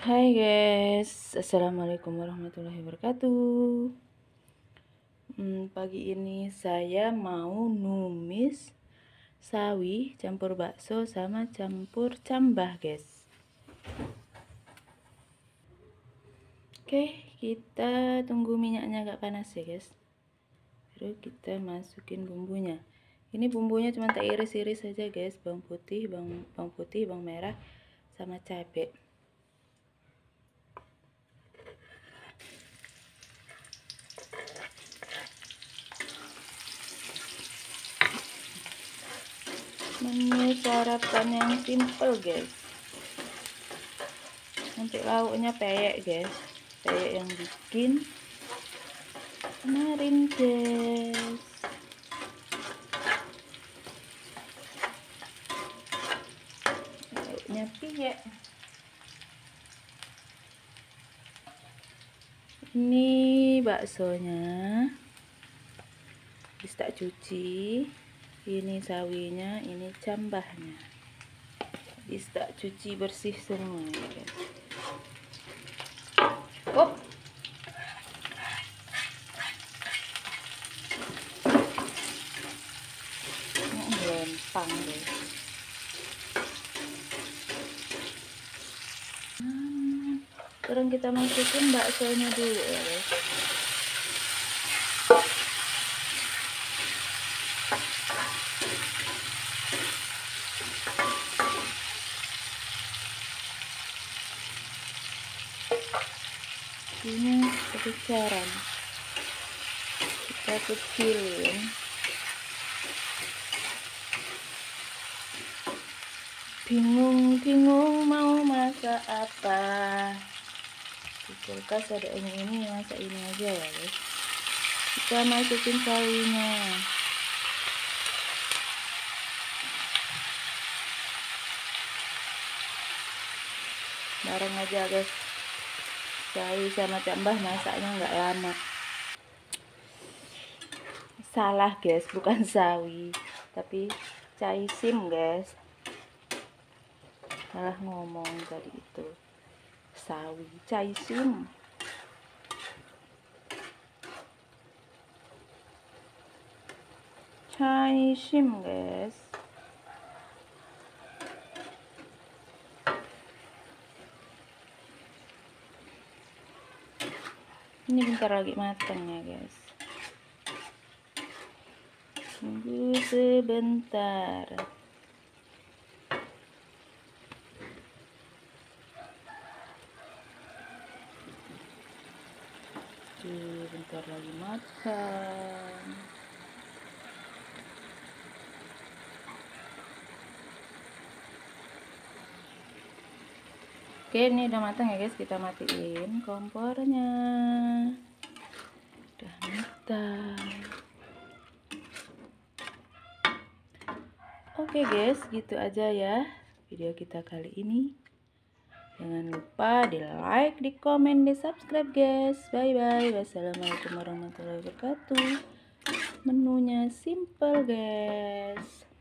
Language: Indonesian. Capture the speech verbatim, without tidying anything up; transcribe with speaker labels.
Speaker 1: Hai guys, assalamualaikum warahmatullahi wabarakatuh. Hmm, pagi ini saya mau numis sawi campur bakso sama campur cambah guys. Oke, kita tunggu minyaknya agak panas ya guys. Baru kita masukin bumbunya. Ini bumbunya cuma tak iris-iris saja guys, bawang putih, bawang, bawang putih, bawang merah, sama cabai. Menu sarapan yang simple guys. Nanti lauknya peyek guys, peyek yang bikin kemarin guys. Lauknya peyek. Ini baksonya, bisa tak cuci. Ini sawinya, ini cambahnya, bisa tak cuci bersih semua ya guys. Op. Lempang guys. Hmm, sekarang kita masukin baksonya dulu ya guys. Ini kepicaran, kita kecilin. Bingung-bingung mau masak apa, di kulkas ada ini ini masak ini aja ya guys. Kita masukin sawinya. Bareng aja guys, sawi sama cambah masaknya nggak lama. Salah guys, bukan sawi tapi caisim guys, salah ngomong tadi itu. Sawi caisim. Caisim guys. Ini bentar lagi matang ya guys. Tunggu sebentar. Oke, bentar lagi matang. Oke, ini udah matang ya guys, kita matiin kompornya. Udah matang. Oke guys, gitu aja ya video kita kali ini. Jangan lupa di like, di komen, di subscribe guys. Bye bye. Wassalamualaikum warahmatullahi wabarakatuh. Menunya simple guys.